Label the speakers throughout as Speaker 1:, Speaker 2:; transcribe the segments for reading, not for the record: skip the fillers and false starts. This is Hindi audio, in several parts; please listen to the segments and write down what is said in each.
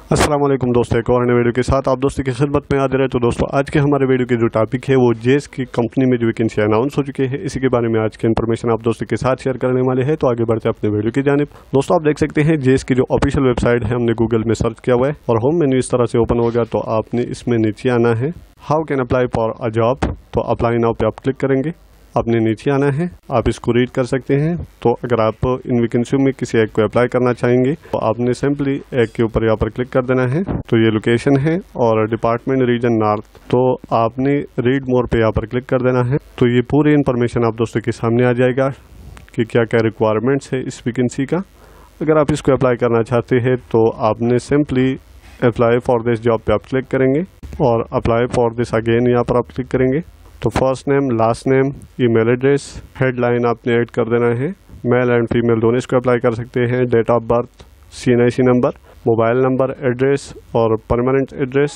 Speaker 1: अस्सलाम वालेकुम दोस्तों, एक और नए वीडियो के साथ आप दोस्तों की खिदमत में हाजिर रहे। तो दोस्तों आज के हमारे वीडियो की जो टॉपिक है वो जेस की कंपनी में जो वैकेंसी अनाउंस हो चुकी है, इसी के बारे में आज की इन्फॉर्मेशन आप दोस्तों के साथ शेयर करने वाले हैं। तो आगे बढ़ते हैं अपने वीडियो की जानिब। दोस्तों आप देख सकते हैं जेस की जो ऑफिशियल वेबसाइट है, हमने गूगल में सर्च किया हुआ है और होम मेन्यू इस तरह से ओपन होगा। तो आपने इसमें नीचे आना है, how can apply for a job. तो अप्लाई नाउ पे आप क्लिक करेंगे, आपने नीचे आना है, आप इसको रीड कर सकते हैं। तो अगर आप इन वैकेंसियों में किसी एक को अप्लाई करना चाहेंगे तो आपने सिंपली एक के ऊपर यहाँ पर क्लिक कर देना है। तो ये लोकेशन है और डिपार्टमेंट रीजन नॉर्थ, तो आपने रीड मोर पे यहाँ पर क्लिक कर देना है। तो ये पूरी इन्फॉर्मेशन आप दोस्तों के सामने आ जाएगा कि क्या क्या रिक्वायरमेंट्स है इस वैकेंसी का। अगर आप इसको अप्लाई करना चाहते हैं तो आपने simply apply for this job पे आप क्लिक करेंगे और अप्लाई फॉर दिस अगेन यहाँ पर आप क्लिक करेंगे। तो first name, last name, email address, headline आपने ऐड कर देना है। मेल एंड फीमेल दोनों इसको अप्लाई कर सकते हैं। Date of birth, CNIC number, mobile number, address और परमानेंट एड्रेस।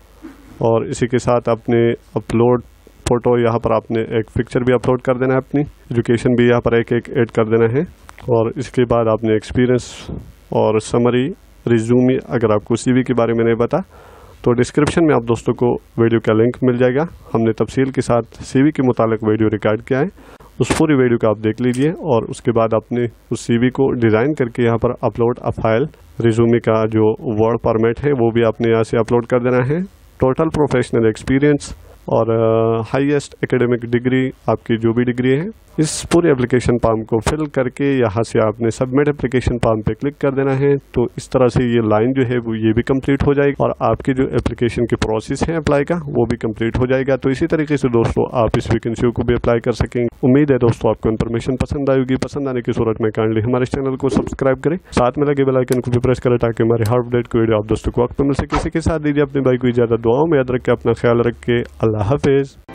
Speaker 1: और इसी के साथ आपने अपलोड फ़ोटो, यहाँ पर आपने एक पिक्चर भी अपलोड कर देना है अपनी। एजुकेशन भी यहाँ पर एक एक ऐड कर देना है। और इसके बाद आपने एक्सपीरियंस और समरी, रिज्यूमी, अगर आपको CV के बारे में नहीं पता तो डिस्क्रिप्शन में आप दोस्तों को वीडियो का लिंक मिल जाएगा। हमने तफसील के साथ CV के मुतालिक वीडियो रिकॉर्ड किया है, उस पूरी वीडियो को आप देख लीजिए। और उसके बाद आपने उस CV को डिज़ाइन करके यहाँ पर अपलोड अ फाइल, रिज्यूमे का जो वर्ड फॉर्मेट है वो भी आपने यहाँ से अपलोड कर देना है। टोटल प्रोफेशनल एक्सपीरियंस और हाईएस्ट एकेडमिक डिग्री, आपकी जो भी डिग्री है, इस पूरे एप्लीकेशन फॉर्म को फिल करके यहाँ से आपने सबमिट एप्लीकेशन फॉर्म पे क्लिक कर देना है। तो इस तरह से ये लाइन जो है वो ये भी कंप्लीट हो जाएगी और आपकी जो एप्लीकेशन की प्रोसेस है अप्लाई का वो भी कंप्लीट हो जाएगा। तो इसी तरीके से दोस्तों आप इस वैकेंसी को भी अप्लाई कर सकेंगे। उम्मीद है दोस्तों आपको इन्फॉर्मेशन पसंद आएगी। पसंद आने की सूरत में काइंडली हमारे चैनल को सब्सक्राइब करें, साथ में लगे बेल आइकन को भी प्रेस करें ताकि हमारे हर अपडेट की वीडियो आप दोस्तों को वक्त मिल सके। किसी के साथ दीजिए अपने भाई को इजाजत, दुआओं में याद रख के अपना ख्याल रख के, अल्लाह हाफिज।